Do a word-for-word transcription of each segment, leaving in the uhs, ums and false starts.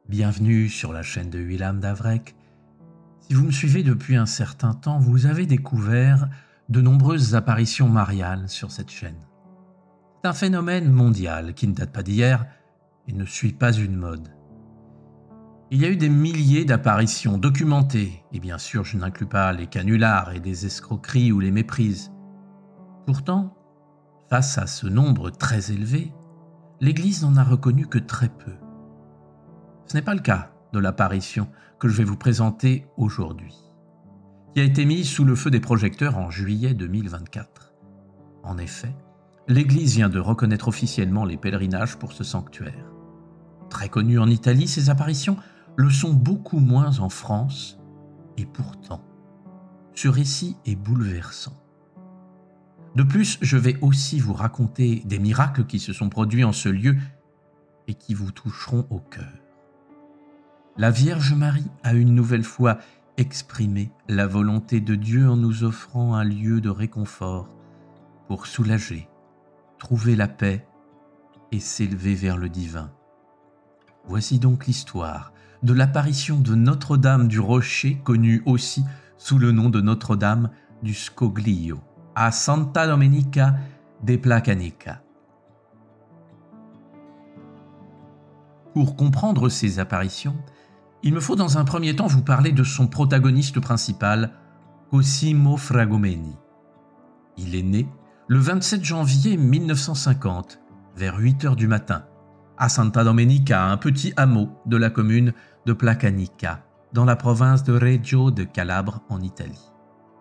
Bienvenue sur la chaîne de William Davrek. Si vous me suivez depuis un certain temps, vous avez découvert de nombreuses apparitions mariales sur cette chaîne. C'est un phénomène mondial qui ne date pas d'hier et ne suit pas une mode. Il y a eu des milliers d'apparitions documentées, et bien sûr je n'inclus pas les canulars et des escroqueries ou les méprises. Pourtant, face à ce nombre très élevé, l'Église n'en a reconnu que très peu. Ce n'est pas le cas de l'apparition que je vais vous présenter aujourd'hui, qui a été mise sous le feu des projecteurs en juillet deux mille vingt-quatre. En effet, l'Église vient de reconnaître officiellement les pèlerinages pour ce sanctuaire. Très connues en Italie, ces apparitions le sont beaucoup moins en France, et pourtant, ce récit est bouleversant. De plus, je vais aussi vous raconter des miracles qui se sont produits en ce lieu et qui vous toucheront au cœur. La Vierge Marie a une nouvelle fois exprimé la volonté de Dieu en nous offrant un lieu de réconfort pour soulager, trouver la paix et s'élever vers le divin. Voici donc l'histoire de l'apparition de Notre-Dame du Rocher, connue aussi sous le nom de Notre-Dame du Scoglio, à Santa Domenica de Placanica. Pour comprendre ces apparitions, il me faut dans un premier temps vous parler de son protagoniste principal, Cosimo Fragomeni. Il est né le vingt-sept janvier mille neuf cent cinquante, vers huit heures du matin, à Santa Domenica, un petit hameau de la commune de Placanica, dans la province de Reggio de Calabre en Italie.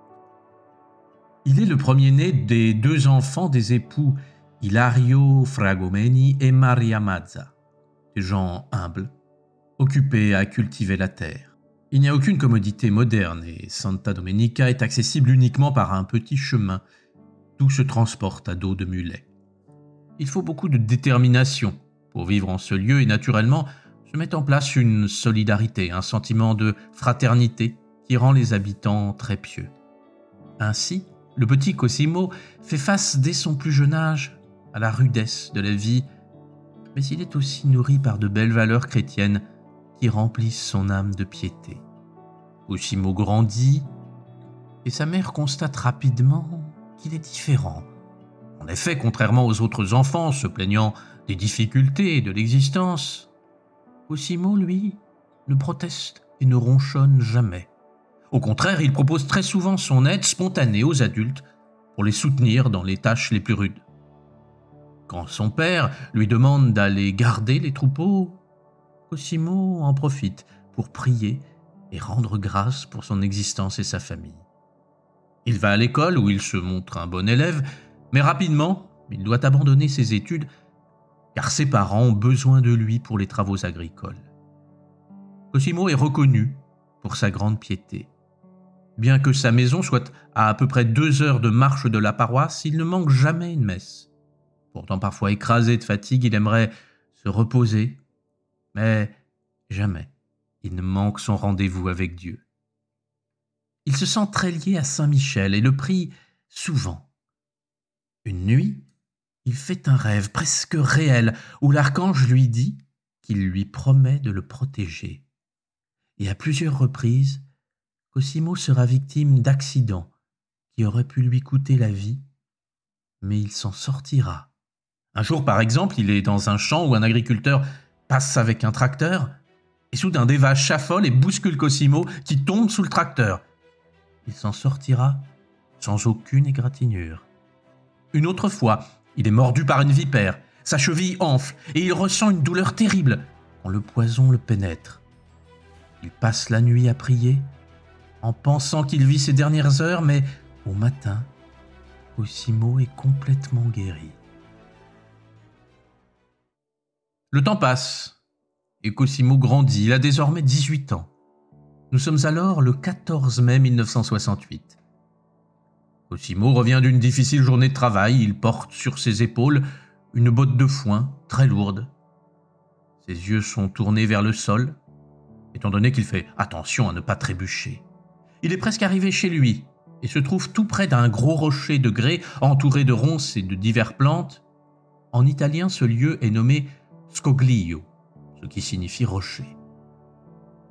Il est le premier-né des deux enfants des époux Ilario Fragomeni et Maria Mazza, des gens humbles, occupés à cultiver la terre. Il n'y a aucune commodité moderne et Santa Domenica est accessible uniquement par un petit chemin. Tout se transporte à dos de mulet. Il faut beaucoup de détermination pour vivre en ce lieu et naturellement se met en place une solidarité, un sentiment de fraternité qui rend les habitants très pieux. Ainsi, le petit Cosimo fait face dès son plus jeune âge à la rudesse de la vie, mais il est aussi nourri par de belles valeurs chrétiennes qui remplissent son âme de piété. Cosimo grandit et sa mère constate rapidement qu'il est différent. En effet, contrairement aux autres enfants se plaignant des difficultés de l'existence, Cosimo, lui, ne proteste et ne ronchonne jamais. Au contraire, il propose très souvent son aide spontanée aux adultes pour les soutenir dans les tâches les plus rudes. Quand son père lui demande d'aller garder les troupeaux, Cosimo en profite pour prier et rendre grâce pour son existence et sa famille. Il va à l'école où il se montre un bon élève, mais rapidement, il doit abandonner ses études car ses parents ont besoin de lui pour les travaux agricoles. Cosimo est reconnu pour sa grande piété. Bien que sa maison soit à à peu près deux heures de marche de la paroisse, il ne manque jamais une messe. Pourtant parfois écrasé de fatigue, il aimerait se reposer, mais jamais il ne manque son rendez-vous avec Dieu. Il se sent très lié à Saint Michel et le prie souvent. Une nuit, il fait un rêve presque réel où l'archange lui dit qu'il lui promet de le protéger. Et à plusieurs reprises, Cosimo sera victime d'accidents qui auraient pu lui coûter la vie, mais il s'en sortira. Un jour, par exemple, il est dans un champ où un agriculteur passe avec un tracteur, et soudain des vaches s'affolent et bousculent Cosimo qui tombe sous le tracteur. Il s'en sortira sans aucune égratignure. Une autre fois, il est mordu par une vipère, sa cheville enfle et il ressent une douleur terrible quand le poison le pénètre. Il passe la nuit à prier, en pensant qu'il vit ses dernières heures, mais au matin, Cosimo est complètement guéri. Le temps passe, et Cosimo grandit, il a désormais dix-huit ans. Nous sommes alors le quatorze mai mille neuf cent soixante-huit. Cosimo revient d'une difficile journée de travail, il porte sur ses épaules une botte de foin très lourde. Ses yeux sont tournés vers le sol, étant donné qu'il fait attention à ne pas trébucher. Il est presque arrivé chez lui et se trouve tout près d'un gros rocher de grès entouré de ronces et de diverses plantes. En italien, ce lieu est nommé Scoglio, ce qui signifie rocher.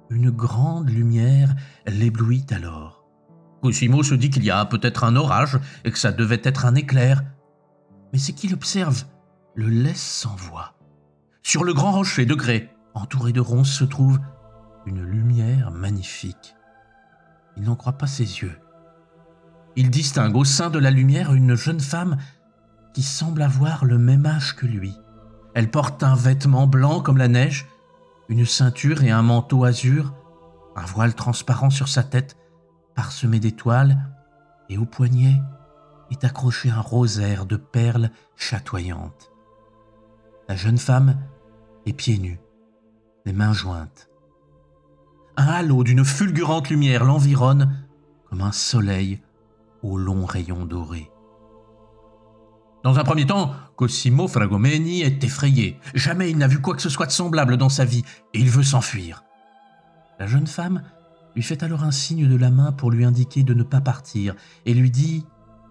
une grande lumière l'éblouit alors. Cosimo se dit qu'il y a peut-être un orage et que ça devait être un éclair. Mais ce qu'il observe le laisse sans voix. Sur le grand rocher de grès, entouré de ronces, se trouve une lumière magnifique. Il n'en croit pas ses yeux. Il distingue au sein de la lumière une jeune femme qui semble avoir le même âge que lui. Elle porte un vêtement blanc comme la neige, une ceinture et un manteau azur, un voile transparent sur sa tête, parsemé d'étoiles, et au poignet est accroché un rosaire de perles chatoyantes. La jeune femme est pieds nus, les mains jointes. Un halo d'une fulgurante lumière l'environne comme un soleil aux longs rayons dorés. Dans un premier temps, Cosimo Fragomeni est effrayé. Jamais il n'a vu quoi que ce soit de semblable dans sa vie, et il veut s'enfuir. La jeune femme lui fait alors un signe de la main pour lui indiquer de ne pas partir, et lui dit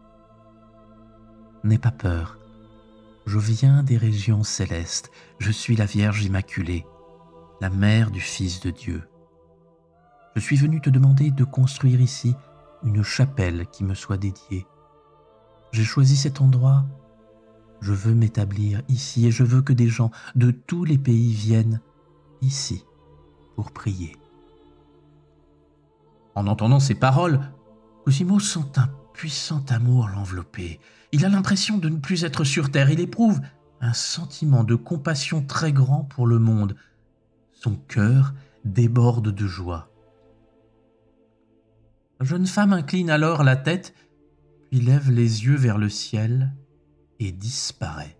« N'aie pas peur, je viens des régions célestes, je suis la Vierge Immaculée, la mère du Fils de Dieu. Je suis venue te demander de construire ici une chapelle qui me soit dédiée. J'ai choisi cet endroit. Je veux m'établir ici et je veux que des gens de tous les pays viennent ici pour prier. » En entendant ces paroles, Cosimo sent un puissant amour l'envelopper. Il a l'impression de ne plus être sur terre. Il éprouve un sentiment de compassion très grand pour le monde. Son cœur déborde de joie. La jeune femme incline alors la tête, puis lève les yeux vers le ciel et disparaît.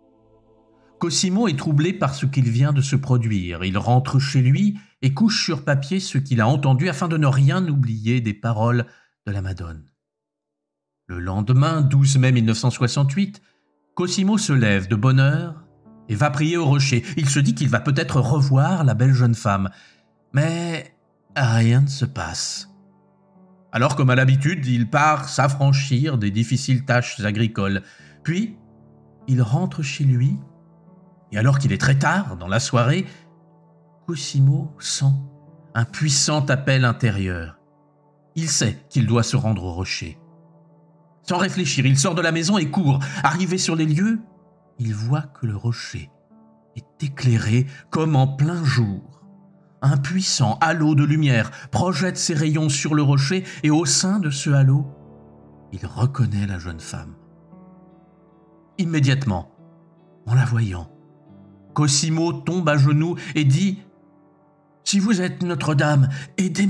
Cosimo est troublé par ce qu'il vient de se produire. Il rentre chez lui et couche sur papier ce qu'il a entendu afin de ne rien oublier des paroles de la Madone. Le lendemain, douze mai mille neuf cent soixante-huit, Cosimo se lève de bonne heure et va prier au rocher. Il se dit qu'il va peut-être revoir la belle jeune femme. Mais rien ne se passe. Alors, comme à l'habitude, il part s'affranchir des difficiles tâches agricoles. Puis, il rentre chez lui, et alors qu'il est très tard, dans la soirée, Cosimo sent un puissant appel intérieur. Il sait qu'il doit se rendre au rocher. Sans réfléchir, il sort de la maison et court. Arrivé sur les lieux, il voit que le rocher est éclairé comme en plein jour. Un puissant halo de lumière projette ses rayons sur le rocher et au sein de ce halo, il reconnaît la jeune femme. Immédiatement, en la voyant, Cosimo tombe à genoux et dit « Si vous êtes Notre-Dame, aidez-moi »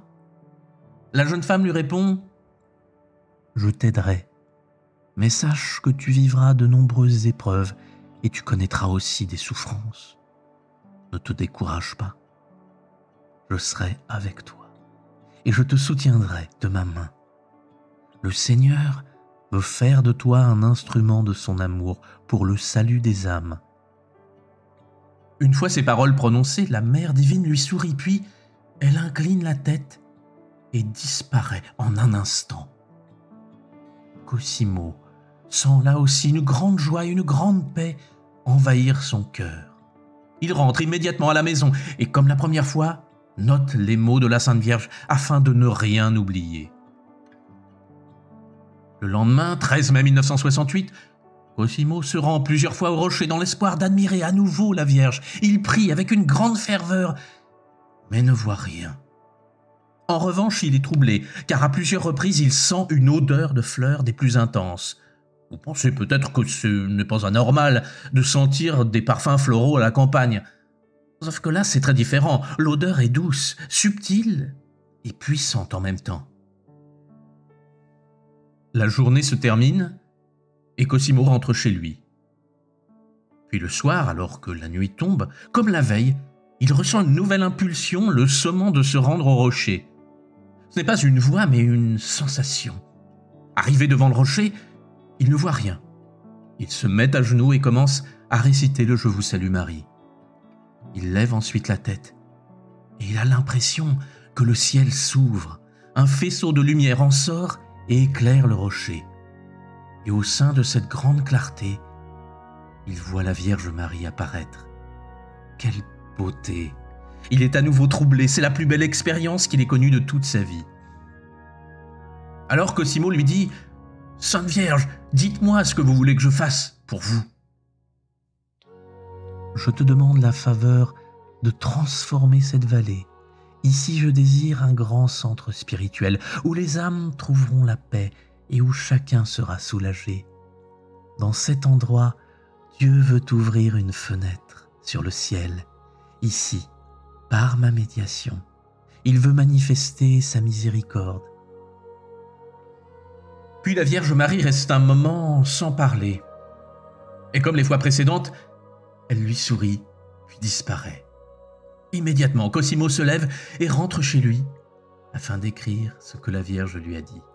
La jeune femme lui répond « Je t'aiderai, mais sache que tu vivras de nombreuses épreuves et tu connaîtras aussi des souffrances. Ne te décourage pas. Je serai avec toi et je te soutiendrai de ma main. Le Seigneur veut faire de toi un instrument de son amour pour le salut des âmes. » Une fois ces paroles prononcées, la Mère divine lui sourit, puis elle incline la tête et disparaît en un instant. Cosimo sent là aussi une grande joie et une grande paix envahir son cœur. Il rentre immédiatement à la maison et, comme la première fois, note les mots de la Sainte Vierge afin de ne rien oublier. Le lendemain, treize mai mille neuf cent soixante-huit, Cosimo se rend plusieurs fois au rocher dans l'espoir d'admirer à nouveau la Vierge. Il prie avec une grande ferveur, mais ne voit rien. En revanche, il est troublé, car à plusieurs reprises, il sent une odeur de fleurs des plus intenses. Vous pensez peut-être que ce n'est pas anormal de sentir des parfums floraux à la campagne. Sauf que là, c'est très différent. L'odeur est douce, subtile et puissante en même temps. La journée se termine et Cosimo rentre chez lui. Puis le soir, alors que la nuit tombe, comme la veille, il ressent une nouvelle impulsion, le sommant de se rendre au rocher. Ce n'est pas une voix, mais une sensation. Arrivé devant le rocher, il ne voit rien. Il se met à genoux et commence à réciter le « Je vous salue Marie ». Il lève ensuite la tête et il a l'impression que le ciel s'ouvre. Un faisceau de lumière en sort et éclaire le rocher. Et au sein de cette grande clarté, il voit la Vierge Marie apparaître. Quelle beauté! Il est à nouveau troublé, c'est la plus belle expérience qu'il ait connue de toute sa vie. Alors Cosimo lui dit « Sainte Vierge, dites-moi ce que vous voulez que je fasse pour vous. » « Je te demande la faveur de transformer cette vallée. Ici, je désire un grand centre spirituel où les âmes trouveront la paix et où chacun sera soulagé. Dans cet endroit, Dieu veut ouvrir une fenêtre sur le ciel. Ici, par ma médiation, il veut manifester sa miséricorde. » Puis la Vierge Marie reste un moment sans parler. Et comme les fois précédentes, elle lui sourit, puis disparaît. Immédiatement, Cosimo se lève et rentre chez lui afin d'écrire ce que la Vierge lui a dit.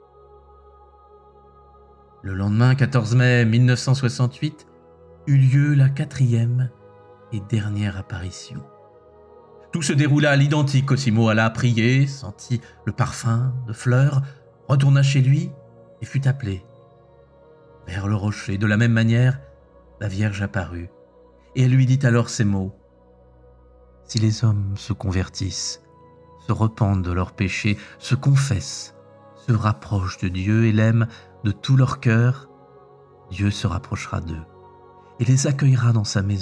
Le lendemain, quatorze mai mille neuf cent soixante-huit, eut lieu la quatrième et dernière apparition. Tout se déroula à l'identique. Cosimo alla prier, sentit le parfum de fleurs, retourna chez lui et fut appelé. Vers le rocher, de la même manière, la Vierge apparut, et elle lui dit alors ces mots. « Si les hommes se convertissent, se repentent de leurs péchés, se confessent, se rapprochent de Dieu et l'aiment de tout leur cœur, Dieu se rapprochera d'eux et les accueillera dans sa maison. »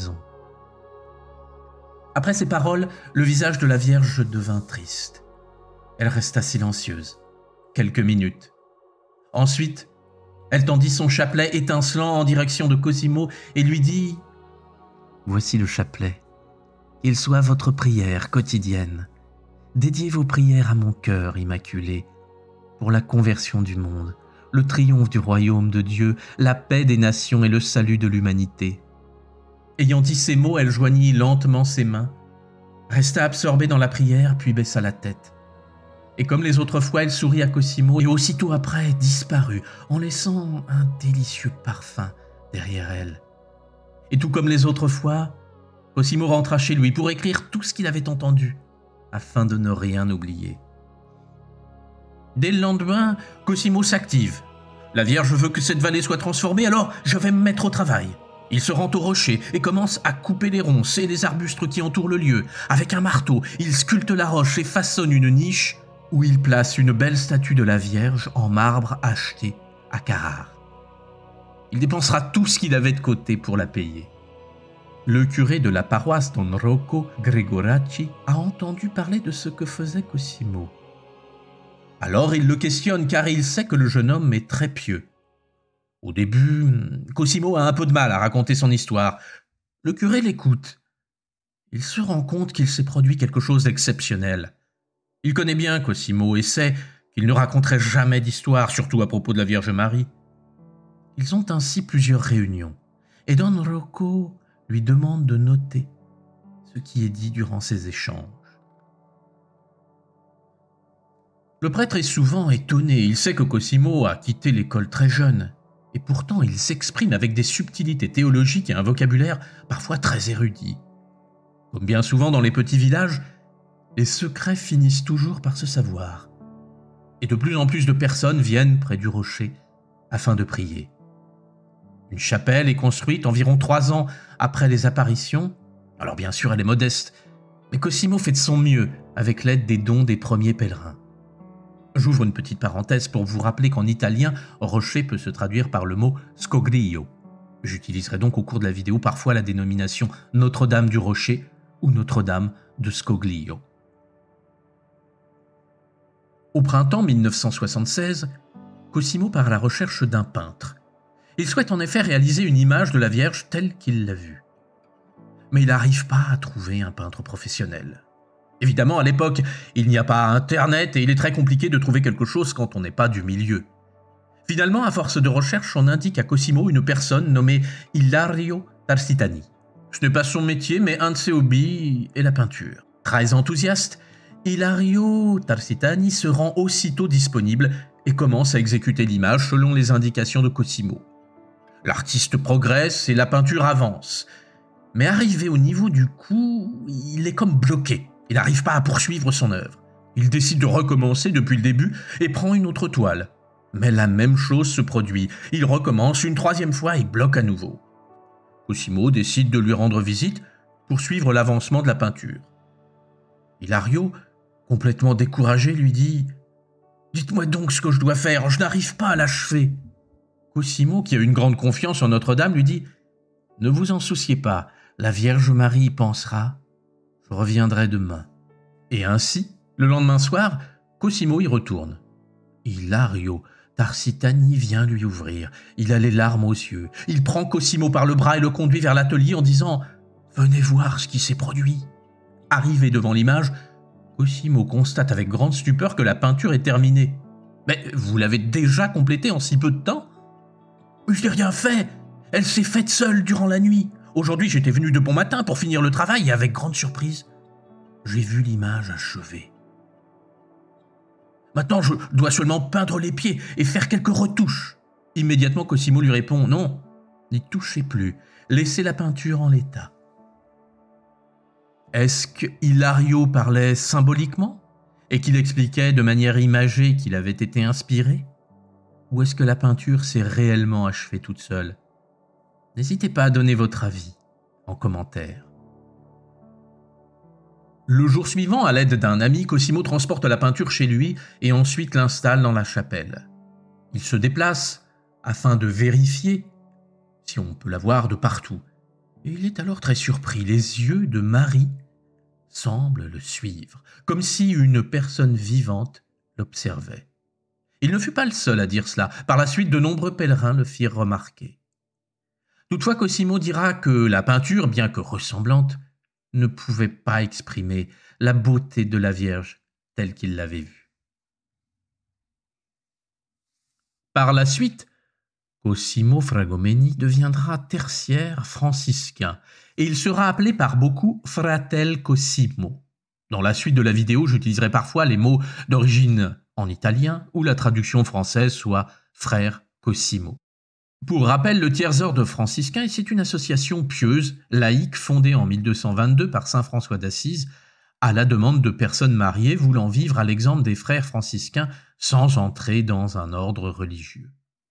Après ces paroles, le visage de la Vierge devint triste. Elle resta silencieuse, quelques minutes. Ensuite, elle tendit son chapelet étincelant en direction de Cosimo et lui dit « Voici le chapelet. Qu'il soit votre prière quotidienne. Dédiez vos prières à mon cœur immaculé pour la conversion du monde, le triomphe du royaume de Dieu, la paix des nations et le salut de l'humanité. » Ayant dit ces mots, elle joignit lentement ses mains, resta absorbée dans la prière, puis baissa la tête. Et comme les autres fois, elle sourit à Cosimo et aussitôt après disparut, en laissant un délicieux parfum derrière elle. Et tout comme les autres fois, Cosimo rentra chez lui pour écrire tout ce qu'il avait entendu, afin de ne rien oublier. Dès le lendemain, Cosimo s'active. La Vierge veut que cette vallée soit transformée, alors je vais me mettre au travail. Il se rend au rocher et commence à couper les ronces et les arbustes qui entourent le lieu. Avec un marteau, il sculpte la roche et façonne une niche où il place une belle statue de la Vierge en marbre acheté à Carrare. Il dépensera tout ce qu'il avait de côté pour la payer. Le curé de la paroisse Don Rocco Gregoracci a entendu parler de ce que faisait Cosimo. Alors il le questionne car il sait que le jeune homme est très pieux. Au début, Cosimo a un peu de mal à raconter son histoire. Le curé l'écoute. Il se rend compte qu'il s'est produit quelque chose d'exceptionnel. Il connaît bien Cosimo et sait qu'il ne raconterait jamais d'histoire, surtout à propos de la Vierge Marie. Ils ont ainsi plusieurs réunions, et Don Rocco lui demande de noter ce qui est dit durant ces échanges. Le prêtre est souvent étonné, il sait que Cosimo a quitté l'école très jeune, et pourtant il s'exprime avec des subtilités théologiques et un vocabulaire parfois très érudit. Comme bien souvent dans les petits villages, les secrets finissent toujours par se savoir, et de plus en plus de personnes viennent près du rocher afin de prier. Une chapelle est construite environ trois ans après les apparitions. Alors bien sûr, elle est modeste, mais Cosimo fait de son mieux avec l'aide des dons des premiers pèlerins. J'ouvre une petite parenthèse pour vous rappeler qu'en italien, rocher peut se traduire par le mot scoglio. J'utiliserai donc au cours de la vidéo parfois la dénomination Notre-Dame du Rocher ou Notre-Dame de Scoglio. Au printemps mille neuf cent soixante-seize, Cosimo part à la recherche d'un peintre. Il souhaite en effet réaliser une image de la Vierge telle qu'il l'a vue. Mais il n'arrive pas à trouver un peintre professionnel. Évidemment, à l'époque, il n'y a pas Internet et il est très compliqué de trouver quelque chose quand on n'est pas du milieu. Finalement, à force de recherche, on indique à Cosimo une personne nommée Ilario Tarsitani. Ce n'est pas son métier, mais un de ses hobbies est la peinture. Très enthousiaste, Ilario Tarsitani se rend aussitôt disponible et commence à exécuter l'image selon les indications de Cosimo. L'artiste progresse et la peinture avance. Mais arrivé au niveau du cou, il est comme bloqué. Il n'arrive pas à poursuivre son œuvre. Il décide de recommencer depuis le début et prend une autre toile. Mais la même chose se produit. Il recommence une troisième fois et bloque à nouveau. Cosimo décide de lui rendre visite pour suivre l'avancement de la peinture. Hilario, complètement découragé, lui dit « Dites-moi donc ce que je dois faire, je n'arrive pas à l'achever. » Cosimo, qui a une grande confiance en Notre-Dame, lui dit « Ne vous en souciez pas, la Vierge Marie y pensera, je reviendrai demain. » Et ainsi, le lendemain soir, Cosimo y retourne. Hilario Tarsitani vient lui ouvrir. Il a les larmes aux yeux. Il prend Cosimo par le bras et le conduit vers l'atelier en disant « Venez voir ce qui s'est produit. » Arrivé devant l'image, Cosimo constate avec grande stupeur que la peinture est terminée. « Mais vous l'avez déjà complétée en si peu de temps ?»« Je n'ai rien fait. Elle s'est faite seule durant la nuit. Aujourd'hui, j'étais venu de bon matin pour finir le travail et avec grande surprise, j'ai vu l'image achevée. Maintenant, je dois seulement peindre les pieds et faire quelques retouches. » Immédiatement, Cosimo lui répond « Non, n'y touchez plus. Laissez la peinture en l'état. » Est-ce que Hilario parlait symboliquement et qu'il expliquait de manière imagée qu'il avait été inspiré? Ou est-ce que la peinture s'est réellement achevée toute seule? N'hésitez pas à donner votre avis en commentaire. Le jour suivant, à l'aide d'un ami, Cosimo transporte la peinture chez lui et ensuite l'installe dans la chapelle. Il se déplace afin de vérifier si on peut la voir de partout. Et il est alors très surpris. Les yeux de Marie semblent le suivre, comme si une personne vivante l'observait. Il ne fut pas le seul à dire cela. Par la suite, de nombreux pèlerins le firent remarquer. Toutefois, Cosimo dira que la peinture, bien que ressemblante, ne pouvait pas exprimer la beauté de la Vierge telle qu'il l'avait vue. Par la suite, Cosimo Fragomeni deviendra tertiaire franciscain et il sera appelé par beaucoup Fratel Cosimo. Dans la suite de la vidéo, j'utiliserai parfois les mots d'origine en italien ou la traduction française soit frère Cosimo. Pour rappel, le Tiers-Ordre franciscain, c'est une association pieuse, laïque, fondée en mille deux cent vingt-deux par saint François d'Assise, à la demande de personnes mariées voulant vivre à l'exemple des frères franciscains sans entrer dans un ordre religieux.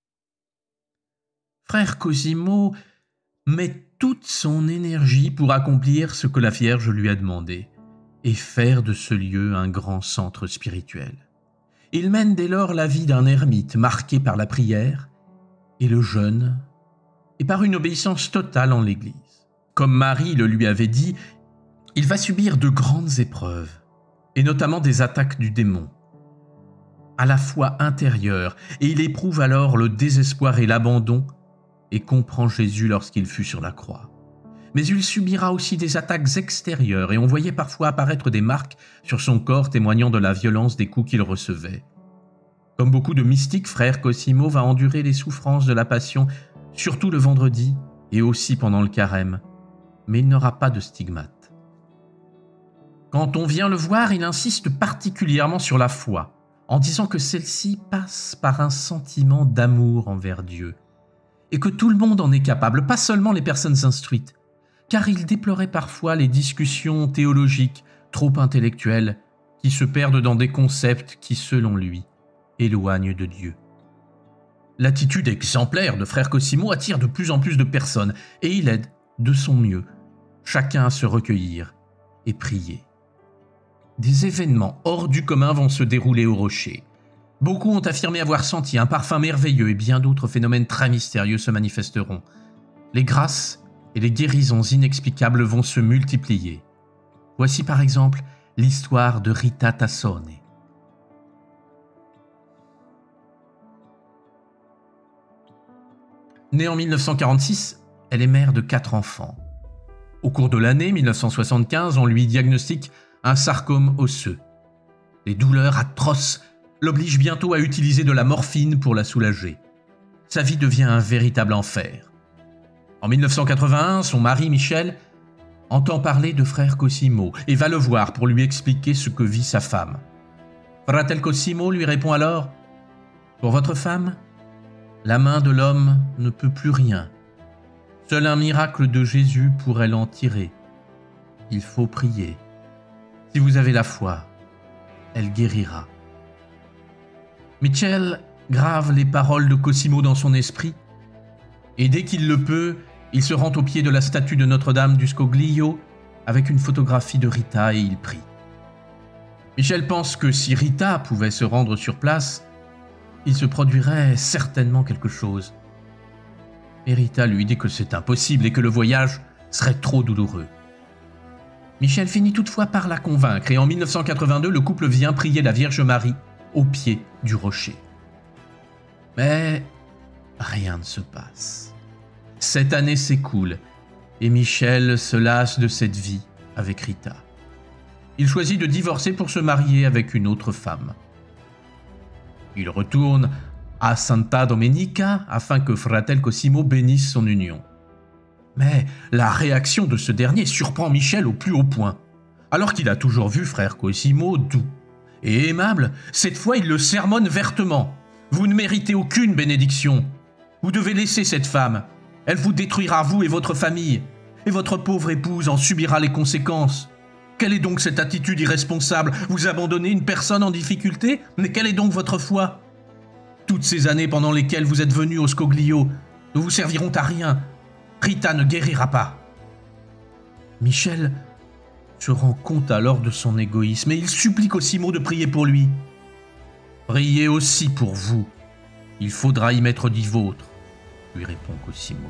Frère Cosimo met toute son énergie pour accomplir ce que la Vierge lui a demandé et faire de ce lieu un grand centre spirituel. Il mène dès lors la vie d'un ermite marqué par la prière et le jeûne, et par une obéissance totale en l'Église. Comme Marie le lui avait dit, il va subir de grandes épreuves, et notamment des attaques du démon, à la fois intérieures, et il éprouve alors le désespoir et l'abandon, et comprend Jésus lorsqu'il fut sur la croix. Mais il subira aussi des attaques extérieures, et on voyait parfois apparaître des marques sur son corps témoignant de la violence des coups qu'il recevait. Comme beaucoup de mystiques, frère Cosimo va endurer les souffrances de la passion, surtout le vendredi et aussi pendant le carême, mais il n'aura pas de stigmate. Quand on vient le voir, il insiste particulièrement sur la foi, en disant que celle-ci passe par un sentiment d'amour envers Dieu, et que tout le monde en est capable, pas seulement les personnes instruites, car il déplorait parfois les discussions théologiques trop intellectuelles qui se perdent dans des concepts qui, selon lui, éloigne de Dieu. L'attitude exemplaire de frère Cosimo attire de plus en plus de personnes et il aide de son mieux chacun à se recueillir et prier. Des événements hors du commun vont se dérouler au rocher. Beaucoup ont affirmé avoir senti un parfum merveilleux et bien d'autres phénomènes très mystérieux se manifesteront. Les grâces et les guérisons inexplicables vont se multiplier. Voici par exemple l'histoire de Rita Tassone. Née en mille neuf cent quarante-six, elle est mère de quatre enfants. Au cours de l'année mille neuf cent soixante-quinze, on lui diagnostique un sarcome osseux. Les douleurs atroces l'obligent bientôt à utiliser de la morphine pour la soulager. Sa vie devient un véritable enfer. En mille neuf cent quatre-vingt-un, son mari Michel entend parler de frère Cosimo et va le voir pour lui expliquer ce que vit sa femme. Fratel Cosimo lui répond alors « Pour votre femme, la main de l'homme ne peut plus rien. Seul un miracle de Jésus pourrait l'en tirer. Il faut prier. Si vous avez la foi, elle guérira. » Michel grave les paroles de Cosimo dans son esprit et dès qu'il le peut, il se rend au pied de la statue de Notre-Dame du Scoglio avec une photographie de Rita et il prie. Michel pense que si Rita pouvait se rendre sur place, il se produirait certainement quelque chose. Et Rita lui dit que c'est impossible et que le voyage serait trop douloureux. Michel finit toutefois par la convaincre et en mille neuf cent quatre-vingt-deux, le couple vient prier la Vierge Marie au pied du rocher. Mais rien ne se passe. Cette année s'écoule et Michel se lasse de cette vie avec Rita. Il choisit de divorcer pour se marier avec une autre femme. Il retourne à Santa Domenica afin que Fratel Cosimo bénisse son union. Mais la réaction de ce dernier surprend Michel au plus haut point. Alors qu'il a toujours vu frère Cosimo doux et aimable, cette fois il le sermonne vertement. « Vous ne méritez aucune bénédiction. Vous devez laisser cette femme. Elle vous détruira, vous et votre famille. Et votre pauvre épouse en subira les conséquences. Quelle est donc cette attitude irresponsable? Vous abandonnez une personne en difficulté? Mais quelle est donc votre foi? Toutes ces années pendant lesquelles vous êtes venu au Scoglio ne vous serviront à rien. Rita ne guérira pas. » Michel se rend compte alors de son égoïsme et il supplie Cosimo de prier pour lui. « Priez aussi pour vous. Il faudra y mettre du vôtre, » lui répond Cosimo.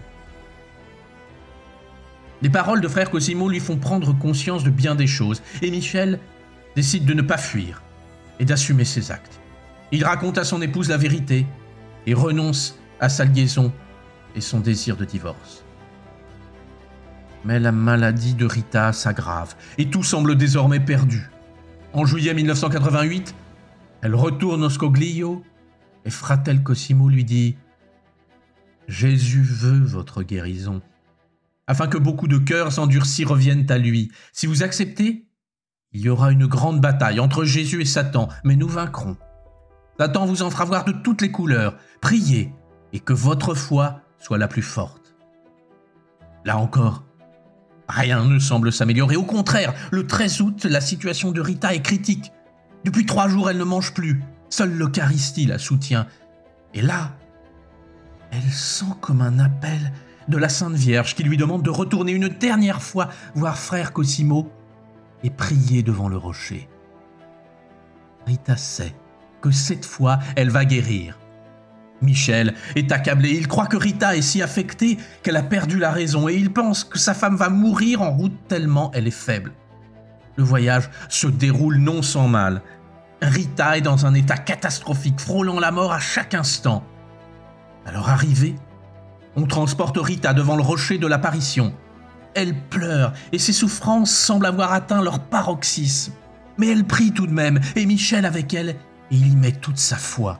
Les paroles de frère Cosimo lui font prendre conscience de bien des choses et Michel décide de ne pas fuir et d'assumer ses actes. Il raconte à son épouse la vérité et renonce à sa liaison et son désir de divorce. Mais la maladie de Rita s'aggrave et tout semble désormais perdu. En juillet mille neuf cent quatre-vingt-huit, elle retourne au Scoglio et Fratel Cosimo lui dit « Jésus veut votre guérison, afin que beaucoup de cœurs endurcis reviennent à lui. Si vous acceptez, il y aura une grande bataille entre Jésus et Satan, mais nous vaincrons. Satan vous en fera voir de toutes les couleurs. Priez et que votre foi soit la plus forte. » Là encore, rien ne semble s'améliorer. Au contraire, le treize août, la situation de Rita est critique. Depuis trois jours, elle ne mange plus. Seule l'Eucharistie la soutient. Et là, elle sent comme un appel de la Sainte Vierge qui lui demande de retourner une dernière fois voir frère Cosimo et prier devant le rocher. Rita sait que cette fois, elle va guérir. Michel est accablé. Il croit que Rita est si affectée qu'elle a perdu la raison et il pense que sa femme va mourir en route tellement elle est faible. Le voyage se déroule non sans mal. Rita est dans un état catastrophique, frôlant la mort à chaque instant. Alors arrivée, on transporte Rita devant le rocher de l'apparition. Elle pleure et ses souffrances semblent avoir atteint leur paroxysme. Mais elle prie tout de même et Michel avec elle et il y met toute sa foi.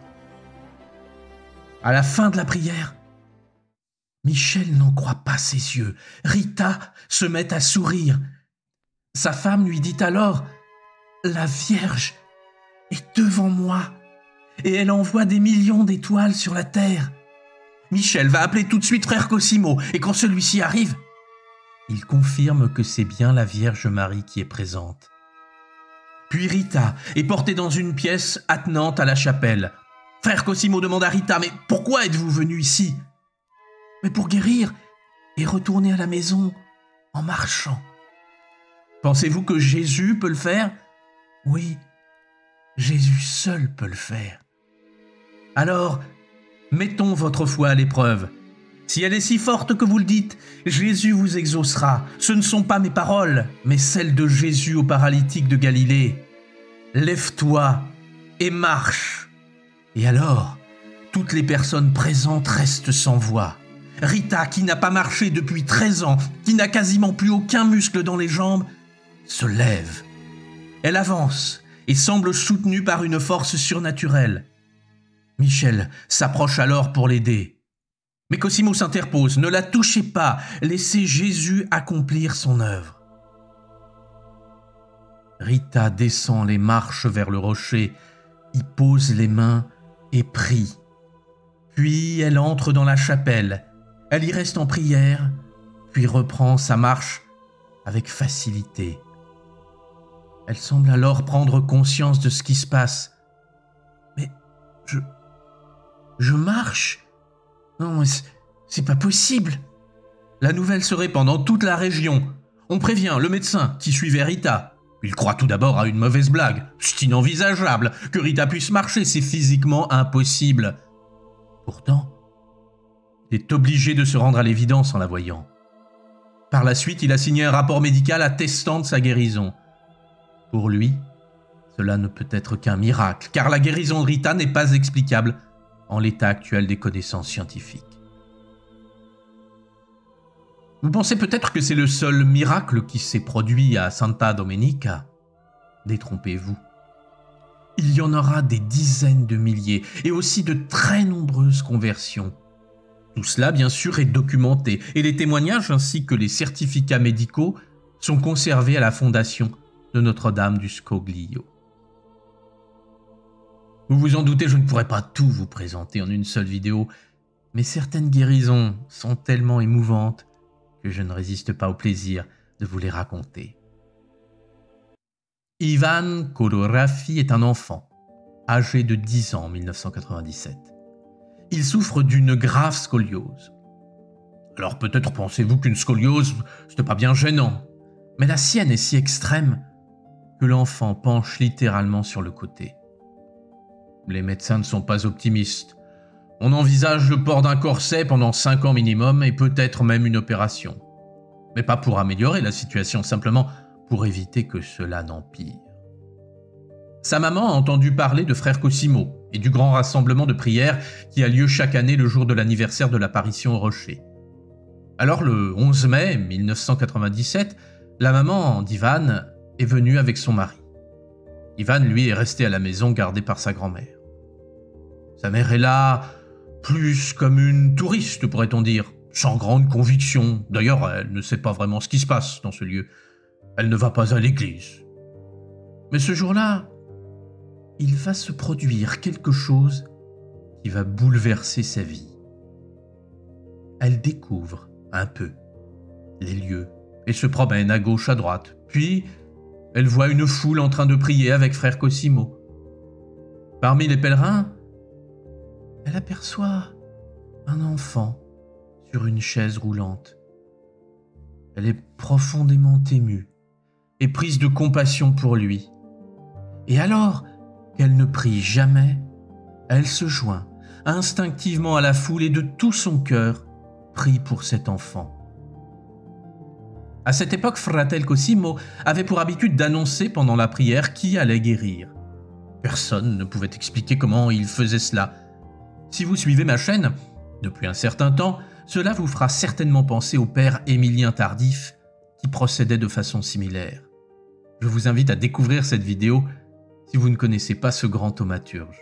À la fin de la prière, Michel n'en croit pas ses yeux. Rita se met à sourire. Sa femme lui dit alors « La Vierge est devant moi et elle envoie des millions d'étoiles sur la terre. » Michel va appeler tout de suite frère Cosimo et quand celui-ci arrive, il confirme que c'est bien la Vierge Marie qui est présente. Puis Rita est portée dans une pièce attenante à la chapelle. Frère Cosimo demande à Rita « Mais pourquoi êtes-vous venu ici ?»« Mais pour guérir et retourner à la maison en marchant. »« Pensez-vous que Jésus peut le faire ?»« Oui, Jésus seul peut le faire. »« Alors, mettons votre foi à l'épreuve. Si elle est si forte que vous le dites, Jésus vous exaucera. Ce ne sont pas mes paroles, mais celles de Jésus au paralytique de Galilée. Lève-toi et marche. » Et alors, toutes les personnes présentes restent sans voix. Rita, qui n'a pas marché depuis treize ans, qui n'a quasiment plus aucun muscle dans les jambes, se lève. Elle avance et semble soutenue par une force surnaturelle. Michel s'approche alors pour l'aider. Mais Cosimo s'interpose. « Ne la touchez pas, laissez Jésus accomplir son œuvre. » Rita descend les marches vers le rocher, y pose les mains et prie. Puis elle entre dans la chapelle. Elle y reste en prière, puis reprend sa marche avec facilité. Elle semble alors prendre conscience de ce qui se passe. « Mais je... je marche ? Non, mais c'est pas possible !» La nouvelle se répand dans toute la région. On prévient le médecin qui suivait Rita. Il croit tout d'abord à une mauvaise blague. C'est inenvisageable que Rita puisse marcher, c'est physiquement impossible. Pourtant, il est obligé de se rendre à l'évidence en la voyant. Par la suite, il a signé un rapport médical attestant de sa guérison. Pour lui, cela ne peut être qu'un miracle, car la guérison de Rita n'est pas explicable en l'état actuel des connaissances scientifiques. Vous pensez peut-être que c'est le seul miracle qui s'est produit à Santa Domenica? Détrompez-vous. Il y en aura des dizaines de milliers et aussi de très nombreuses conversions. Tout cela, bien sûr, est documenté et les témoignages ainsi que les certificats médicaux sont conservés à la fondation de Notre-Dame du Scoglio. Vous vous en doutez, je ne pourrai pas tout vous présenter en une seule vidéo, mais certaines guérisons sont tellement émouvantes que je ne résiste pas au plaisir de vous les raconter. Ivan Kolorafi est un enfant, âgé de dix ans en mille neuf cent quatre-vingt-dix-sept. Il souffre d'une grave scoliose. Alors peut-être pensez-vous qu'une scoliose, ce n'est pas bien gênant, mais la sienne est si extrême que l'enfant penche littéralement sur le côté. Les médecins ne sont pas optimistes. On envisage le port d'un corset pendant cinq ans minimum et peut-être même une opération. Mais pas pour améliorer la situation, simplement pour éviter que cela n'empire. Sa maman a entendu parler de frère Cosimo et du grand rassemblement de prière qui a lieu chaque année le jour de l'anniversaire de l'apparition au rocher. Alors le onze mai mille neuf cent quatre-vingt-dix-sept, la maman d'Ivan est venue avec son mari. Ivan, lui, est resté à la maison gardé par sa grand-mère. Sa mère est là, plus comme une touriste, pourrait-on dire, sans grande conviction. D'ailleurs, elle ne sait pas vraiment ce qui se passe dans ce lieu. Elle ne va pas à l'église. Mais ce jour-là, il va se produire quelque chose qui va bouleverser sa vie. Elle découvre un peu les lieux et se promène à gauche, à droite. Puis, elle voit une foule en train de prier avec frère Cosimo. Parmi les pèlerins, elle aperçoit un enfant sur une chaise roulante. Elle est profondément émue et prise de compassion pour lui. Et alors qu'elle ne prie jamais, elle se joint instinctivement à la foule et de tout son cœur prie pour cet enfant. À cette époque, Fratel Cosimo avait pour habitude d'annoncer pendant la prière qui allait guérir. Personne ne pouvait expliquer comment il faisait cela. Si vous suivez ma chaîne depuis un certain temps, cela vous fera certainement penser au père Émilien Tardif qui procédait de façon similaire. Je vous invite à découvrir cette vidéo si vous ne connaissez pas ce grand thaumaturge.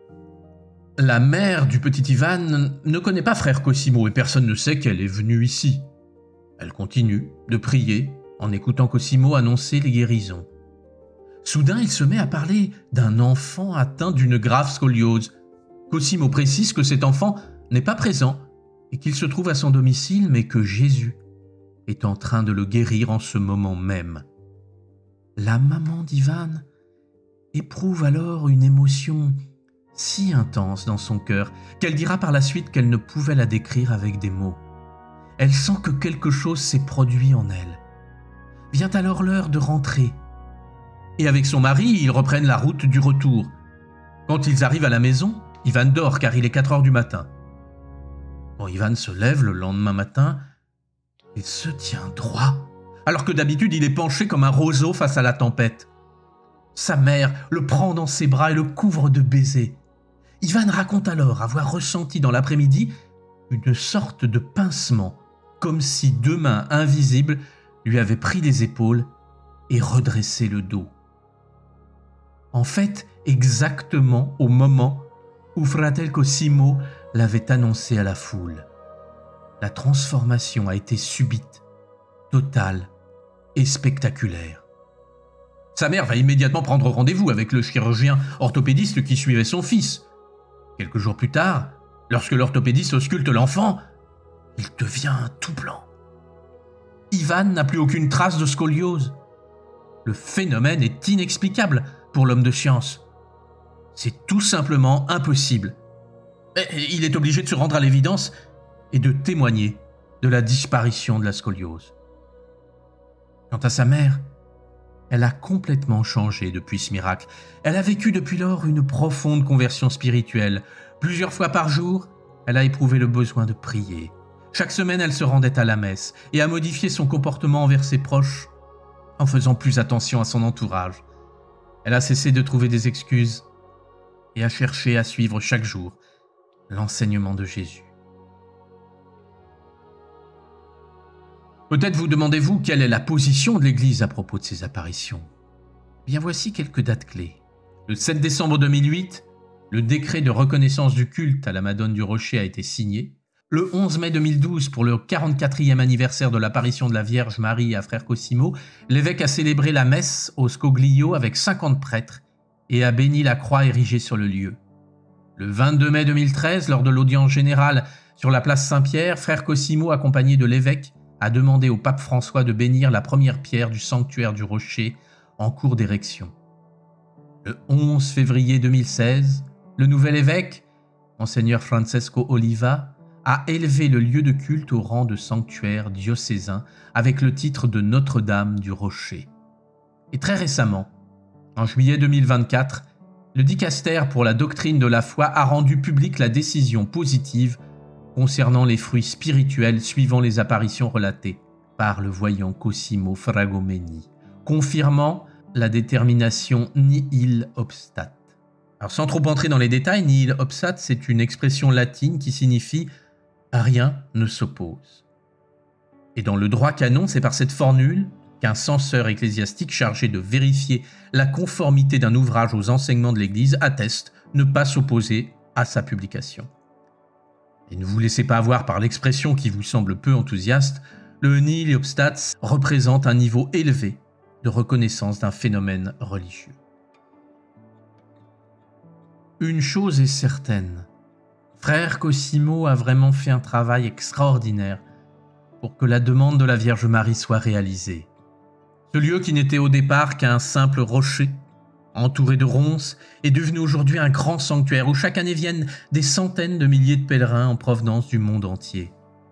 La mère du petit Ivan ne connaît pas frère Cosimo et personne ne sait qu'elle est venue ici. Elle continue de prier en écoutant Cosimo annoncer les guérisons. Soudain, il se met à parler d'un enfant atteint d'une grave scoliose. Cosimo précise que cet enfant n'est pas présent et qu'il se trouve à son domicile, mais que Jésus est en train de le guérir en ce moment même. La maman d'Ivan éprouve alors une émotion si intense dans son cœur qu'elle dira par la suite qu'elle ne pouvait la décrire avec des mots. Elle sent que quelque chose s'est produit en elle. Vient alors l'heure de rentrer. Et avec son mari, ils reprennent la route du retour. Quand ils arrivent à la maison, Ivan dort car il est quatre heures du matin. Quand Ivan se lève le lendemain matin, il se tient droit, alors que d'habitude il est penché comme un roseau face à la tempête. Sa mère le prend dans ses bras et le couvre de baisers. Ivan raconte alors avoir ressenti dans l'après-midi une sorte de pincement, comme si deux mains invisibles lui avaient pris les épaules et redressé le dos. En fait, exactement au moment où Fratel Cosimo l'avait annoncé à la foule. La transformation a été subite, totale et spectaculaire. Sa mère va immédiatement prendre rendez-vous avec le chirurgien orthopédiste qui suivait son fils. Quelques jours plus tard, lorsque l'orthopédiste ausculte l'enfant, il devient tout blanc. Ivan n'a plus aucune trace de scoliose. Le phénomène est inexplicable pour l'homme de science. C'est tout simplement impossible. Mais il est obligé de se rendre à l'évidence et de témoigner de la disparition de la scoliose. Quant à sa mère, Elle a complètement changé depuis ce miracle. Elle a vécu depuis lors une profonde conversion spirituelle. Plusieurs fois par jour, elle a éprouvé le besoin de prier. Chaque semaine, elle se rendait à la messe et a modifié son comportement envers ses proches en faisant plus attention à son entourage. Elle a cessé de trouver des excuses et a cherché à suivre chaque jour l'enseignement de Jésus. Peut-être vous demandez-vous quelle est la position de l'Église à propos de ces apparitions. Bien, voici quelques dates clés. Le sept décembre deux mille huit, le décret de reconnaissance du culte à la Madone du Rocher a été signé. Le onze mai deux mille douze, pour le quarante-quatrième anniversaire de l'apparition de la Vierge Marie à Frère Cosimo, l'évêque a célébré la messe au Scoglio avec cinquante prêtres et a béni la croix érigée sur le lieu. Le vingt-deux mai deux mille treize, lors de l'audience générale sur la place Saint-Pierre, Frère Cosimo, accompagné de l'évêque, a demandé au pape François de bénir la première pierre du sanctuaire du Rocher en cours d'érection. Le onze février deux mille seize, le nouvel évêque, Monseigneur Francesco Oliva, a élevé le lieu de culte au rang de sanctuaire diocésain avec le titre de Notre-Dame du Rocher. Et très récemment, en juillet deux mille vingt-quatre, le dicaster pour la doctrine de la foi a rendu publique la décision positive concernant les fruits spirituels suivant les apparitions relatées par le voyant Cosimo Fragomeni, confirmant la détermination nihil obstat. Alors, sans trop entrer dans les détails, nihil obstat, c'est une expression latine qui signifie « rien ne s'oppose ». Et dans le droit canon, c'est par cette formule qu'un censeur ecclésiastique chargé de vérifier la conformité d'un ouvrage aux enseignements de l'Église atteste ne pas s'opposer à sa publication. Et ne vous laissez pas avoir par l'expression qui vous semble peu enthousiaste, le nihil obstat représente un niveau élevé de reconnaissance d'un phénomène religieux. Une chose est certaine, Frère Cosimo a vraiment fait un travail extraordinaire pour que la demande de la Vierge Marie soit réalisée. Ce lieu qui n'était au départ qu'un simple rocher, entouré de ronces, est devenu aujourd'hui un grand sanctuaire où chaque année viennent des centaines de milliers de pèlerins en provenance du monde entier.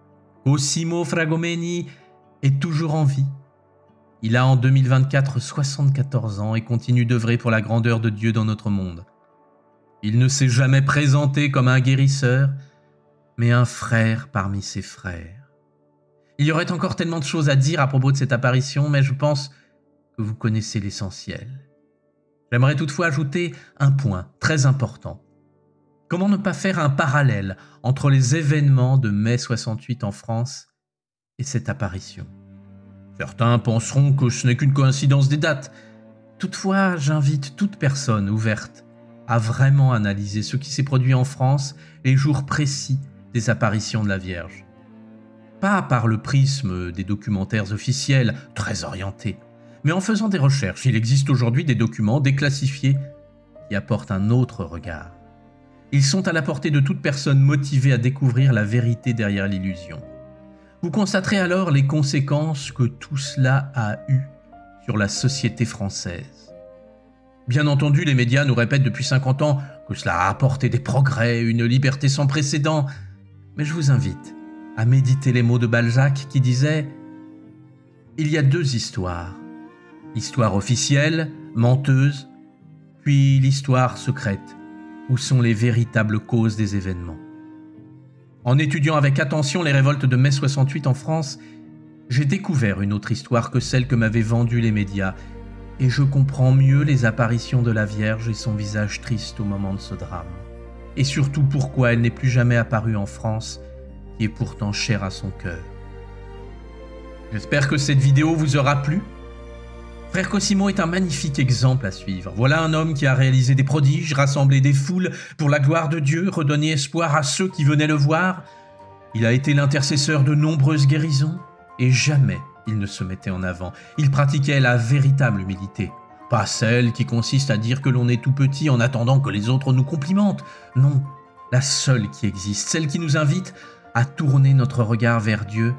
Cosimo Fragomeni est toujours en vie. Il a en deux mille vingt-quatre soixante-quatorze ans et continue d'œuvrer pour la grandeur de Dieu dans notre monde. Il ne s'est jamais présenté comme un guérisseur, mais un frère parmi ses frères. Il y aurait encore tellement de choses à dire à propos de cette apparition, mais je pense que vous connaissez l'essentiel. J'aimerais toutefois ajouter un point très important. Comment ne pas faire un parallèle entre les événements de mai soixante-huit en France et cette apparition? Certains penseront que ce n'est qu'une coïncidence des dates. Toutefois, j'invite toute personne ouverte à vraiment analyser ce qui s'est produit en France les jours précis des apparitions de la Vierge. Pas par le prisme des documentaires officiels, très orientés, mais en faisant des recherches. Il existe aujourd'hui des documents déclassifiés qui apportent un autre regard. Ils sont à la portée de toute personne motivée à découvrir la vérité derrière l'illusion. Vous constaterez alors les conséquences que tout cela a eues sur la société française. Bien entendu, les médias nous répètent depuis cinquante ans que cela a apporté des progrès, une liberté sans précédent. Mais je vous invite à méditer les mots de Balzac qui disait « Il y a deux histoires. L'histoire officielle, menteuse, puis l'histoire secrète, où sont les véritables causes des événements. » En étudiant avec attention les révoltes de mai soixante-huit en France, j'ai découvert une autre histoire que celle que m'avaient vendue les médias, et je comprends mieux les apparitions de la Vierge et son visage triste au moment de ce drame. Et surtout pourquoi elle n'est plus jamais apparue en France, qui est pourtant chère à son cœur. J'espère que cette vidéo vous aura plu. Frère Cosimo est un magnifique exemple à suivre. Voilà un homme qui a réalisé des prodiges, rassemblé des foules pour la gloire de Dieu, redonné espoir à ceux qui venaient le voir. Il a été l'intercesseur de nombreuses guérisons et jamais il ne se mettait en avant. Il pratiquait la véritable humilité. Pas celle qui consiste à dire que l'on est tout petit en attendant que les autres nous complimentent. Non, la seule qui existe, celle qui nous invite à tourner notre regard vers Dieu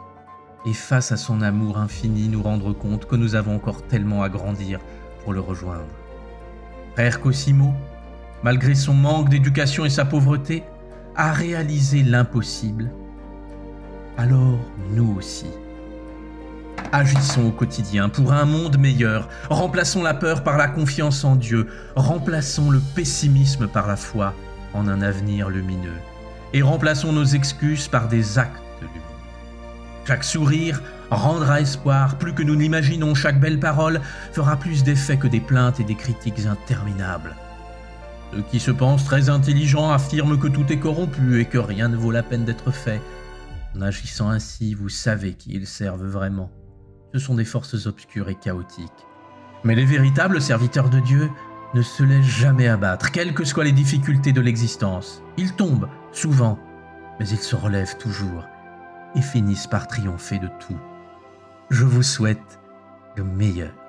et face à son amour infini, nous rendre compte que nous avons encore tellement à grandir pour le rejoindre. Frère Cosimo, malgré son manque d'éducation et sa pauvreté, a réalisé l'impossible. Alors nous aussi, Agissons au quotidien pour un monde meilleur. Remplaçons la peur par la confiance en Dieu. Remplaçons le pessimisme par la foi en un avenir lumineux. Et remplaçons nos excuses par des actes lumineux. Chaque sourire rendra espoir, plus que nous n'imaginons. Chaque belle parole fera plus d'effet que des plaintes et des critiques interminables. Ceux qui se pensent très intelligents affirment que tout est corrompu et que rien ne vaut la peine d'être fait. En agissant ainsi, vous savez qui ils servent vraiment. Ce sont des forces obscures et chaotiques. Mais les véritables serviteurs de Dieu ne se laissent jamais abattre, quelles que soient les difficultés de l'existence. Ils tombent, souvent, mais ils se relèvent toujours et finissent par triompher de tout. Je vous souhaite le meilleur.